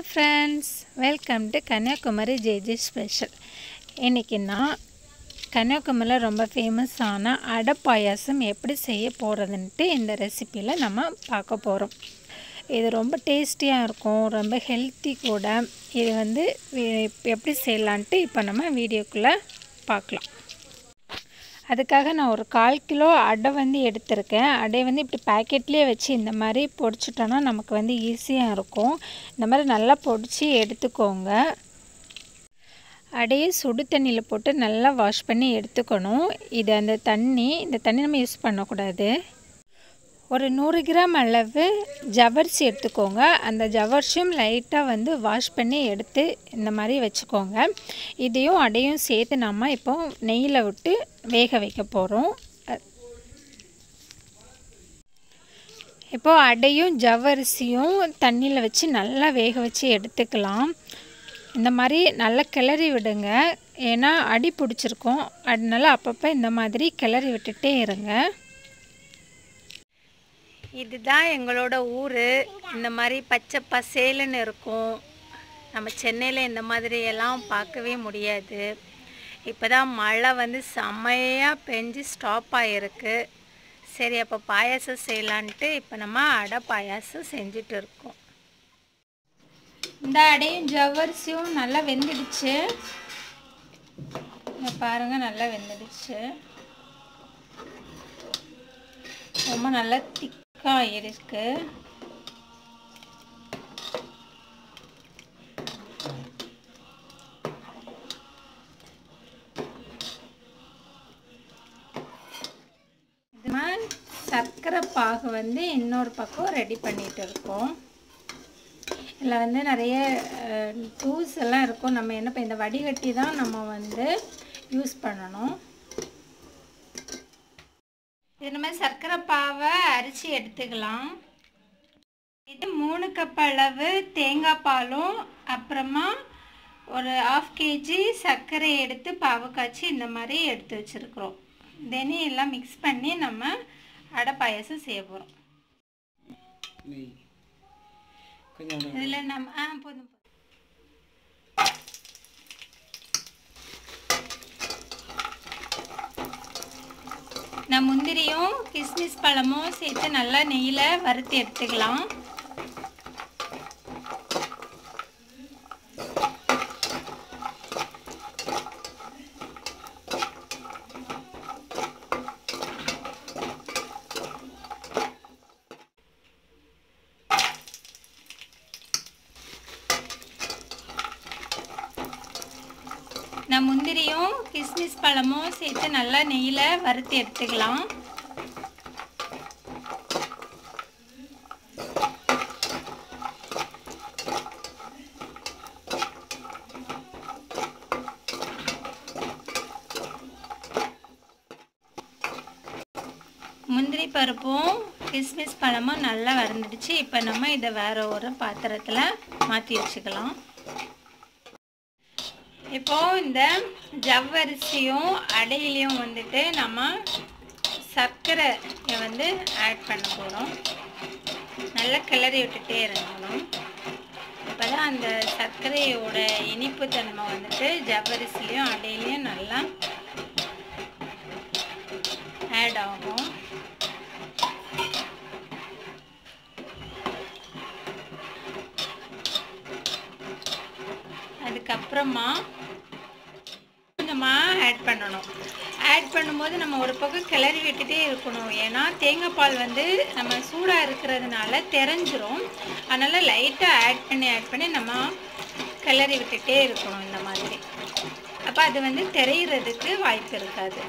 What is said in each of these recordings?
Friends welcome to Kanyakumari जे special इनकी ना कन्याकुमारी ரொம்ப ஃபேமஸான அடை பாயாசம் எப்படி செய்ய போறதுன்னு இந்த ரெசிபில நம்ம பார்க்க போறோம். இது ரொம்ப டேஸ்டியா இருக்கும், ரொம்ப ஹெல்தி கூட. இது வந்து எப்படி செய்யலாம்னு இப்போ நம்ம வீடியோக்குள்ள பார்க்கலாம். அதுக்காக நான் ஒரு 1/4 கிலோ அடை வந்து எடுத்துர்க்கேன். அடை வந்து இப்படி பாக்கெட்லயே வச்சு இந்த மாதிரி பொடிச்சிட்டோம்னா நமக்கு வந்து ஈஸியா இருக்கும். இந்த மாதிரி நல்லா பொடிச்சி எடுத்துக்கோங்க. அடையை சுடு தண்ணில போட்டு நல்லா வாஷ் பண்ணி எடுத்துக்கணும். இது இந்த தண்ணி நம்ம யூஸ் பண்ண கூடாது. ஒரு 100 கிராம் அளவு ஜவ்வரிசி எடுத்துக்கோங்க. அந்த ஜவ்வரிசியும் லைட்டா வந்து வாஷ் பண்ணி எடுத்து இந்த மாதிரி வெச்சுக்கோங்க. இதையும் அடையும் சேர்த்து நாம இப்போ நெய்யில விட்டு வேக வைக்க போறோம். இப்போ அடையும் ஜவ்வரிசியும் தண்ணில வச்சு நல்லா வேக வச்சு எடுத்துக்கலாம். இந்த மாதிரி நல்லா கிளறி விடுங்க. ஏனா அடி பிடிச்சிருக்கும். அதனால அப்பப்ப இந்த மாதிரி கிளறி விட்டுட்டே இருங்க. இதுதான் எங்களோட ஊரு. இந்த மாதிரி பச்சை பசேல்னு இருக்கும். நம்ம சென்னையில இந்த மாதிரி எல்லாம் பார்க்கவே முடியாது. இப்போதான் மழை வந்து செமையா பெஞ்சு ஸ்டாப் ஆயிருக்கு. சரி அப்ப பாயாசம் செய்யலாம்னு இப்போ நம்ம அடை பாயாசம் செஞ்சிட்டு இருக்கோம். இந்த அடையும் ஜவ்வரிசியும் நல்லா வெந்திடுச்சு. இங்க பாருங்க நல்லா வெந்திடுச்சு. ரொம்ப நல்லா திக்கா இருக்கு. இதுமா சர்க்கரை பாகு வந்து இன்னொரு பக்கம் ரெடி பண்ணிட்டு இருக்கோம். இல்ல வந்து நிறைய டூல்ஸ் எல்லாம் இருக்கும். நம்ம என்ன இந்த வடிகட்டி தான் நம்ம வந்து யூஸ் பண்ணனும். இது நம்ம சர்க்கரை பாவை அரிசி எடுத்துக்கலாம். இது 3 கப் அளவு தேங்காய் பாலும் அப்புறமா ஒரு 1/2 kg சர்க்கரை எடுத்து பாவு காய்ச்சி இந்த மாதிரி எடுத்து வச்சிருக்கோம். தெனி எல்லாம் mix பண்ணி நம்ம அடை பாயாசம் செய்ய போறோம். இதல நம்ம போதும். நான் முந்திரியும் கிஸ்மிஸ் பழமும் சேர்த்து நல்லா நெய்யில வறுத்து எடுத்துக்கலாம். நான் முந்திரியும் கிஸ்மிஸ் பழமும் சேர்த்து நல்லா நெய்யில வறுத்து எடுத்துக்கலாம். முந்திரி பருப்பும் கிஸ்மிஸ் பழமும் நல்லா வறுந்துடுச்சு. இப்போ நம்ம இத வேற ஒரு பாத்திரத்துல மாத்தி வச்சுக்கலாம். இப்போ இந்த ஜவ்வரிசியும் அடையிலயும் வந்துட்டு நம்ம சர்க்கரை வந்து ஆட் பண்ண போறோம். நல்லா கிளறி விட்டுட்டே இருக்கணும். அப்பதான் அந்த சர்க்கரையோட இனிப்பு தன்மை வந்துட்டு ஜவ்வரிசிலயும் அடையிலயும் நல்லா ஆட் ஆகும். அதுக்கு அப்புறமா கொஞ்சமா ஆட் பண்ணனும். ஆட் பண்ணும்போது நம்ம ஒரு பக்கம் கிளறி விட்டுட்டே இருக்கணும். ஏனா தேங்காய் பால் வந்து நம்ம சூடா இருக்குறதுனால தெரிஞ்சிரும். அதனால லைட்டா ஆட் பண்ணி நம்ம கிளறி விட்டுட்டே இருக்கணும் இந்த மாதிரி. அப்ப அது வந்து தெரியறதுக்கு வாய்ப்பு இருக்காது.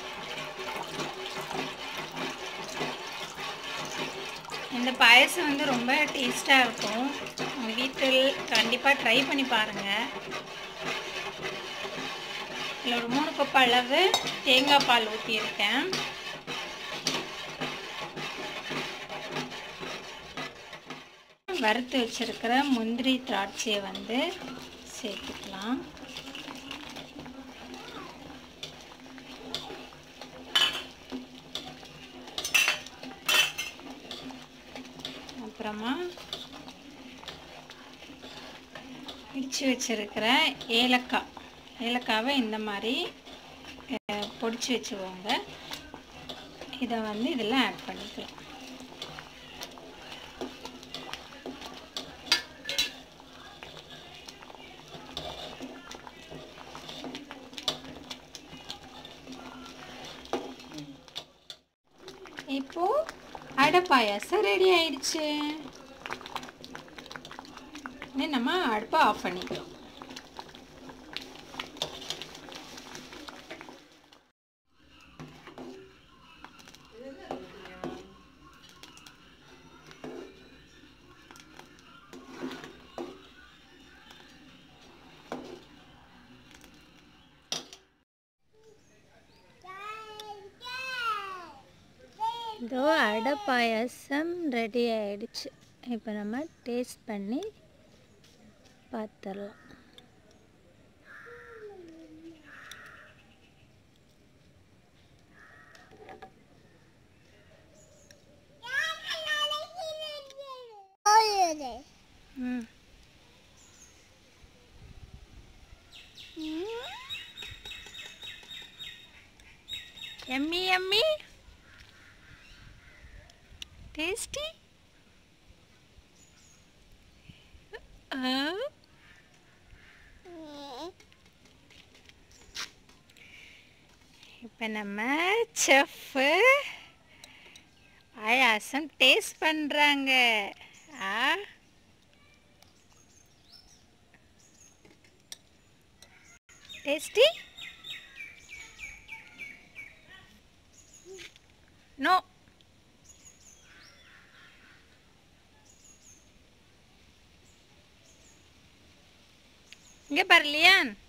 இந்த பாயாசம் வந்து ரொம்ப டேஸ்டா இருக்கும். உங்க வீட்டில் கண்டிப்பா ட்ரை பண்ணி பாருங்க. இதுல ஒரு 3 கப் அளவு தேங்காய் பால் ஊத்தி இருக்கேன். வறுத்து வச்சிருக்கிற முந்திரி திராட்சையை வந்து சேர்த்துக்கலாம். அப்புறமா இடித்து வச்சுருக்கிற ஏலக்காவை இந்த மாதிரி பொடிச்சு வச்சுக்கோங்க. இதை வந்து இதில் ஆட் பண்ணிக்கலாம். இப்போது அடை பாயாசம் ரெடி ஆயிடுச்சு. நம்ம அடுப்பை ஆஃப் பண்ணிக்கலாம். இதோ அடை பாயாசம் ரெடி ஆயிடுச்சு. இப்போ நம்ம டேஸ்ட் பண்ணி பார்த்துடலாம். Yummy, yummy. Tasty. இப்போ நம்ம செஃப் பாயாசம் டேஸ்ட் பண்ணுறாங்க. டேஸ்டி? நோ. இங்கே பாரு லியான்.